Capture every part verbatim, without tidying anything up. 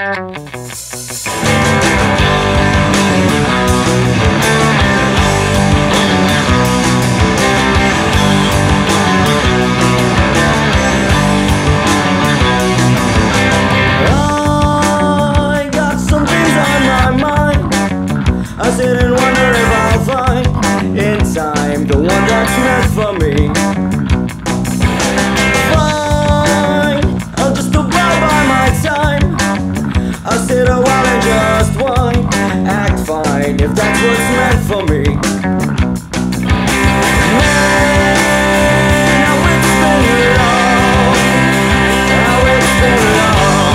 I sit and wonder if I'll find in time the one that's meant for me. Fine, I'll just abide by my time. I'll sit a while and just whine, act fine if that's what's meant for me. Man, how it's been long, how it's been long.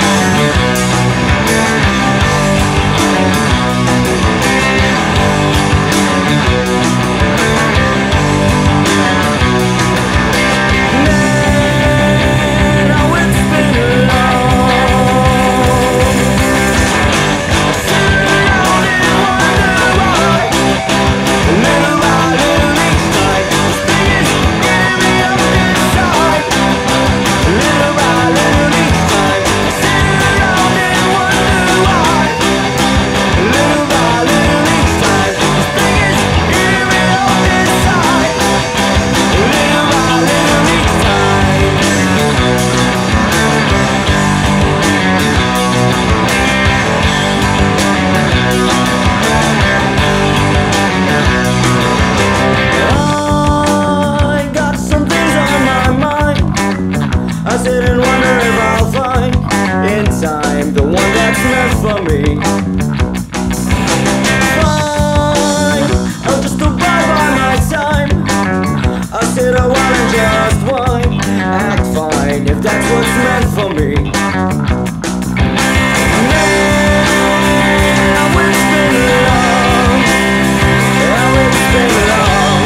I sit and wonder if I'll find in time the one that's meant for me. Fine, I'll just abide by my time. I'll sit a while and just whine, act fine if that's what's meant for me. Man, how it's been long, how it's been long.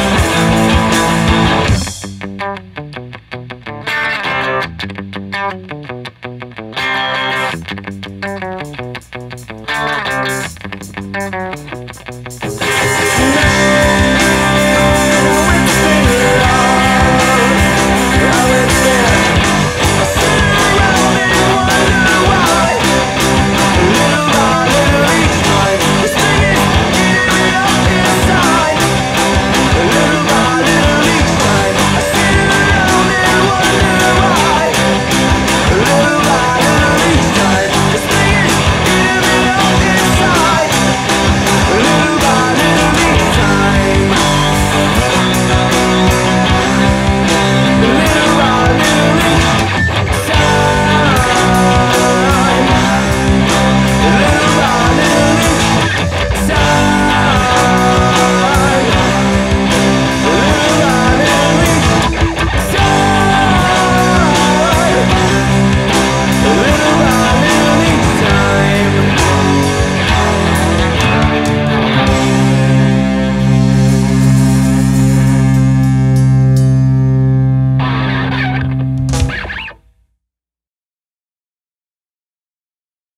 Thank you.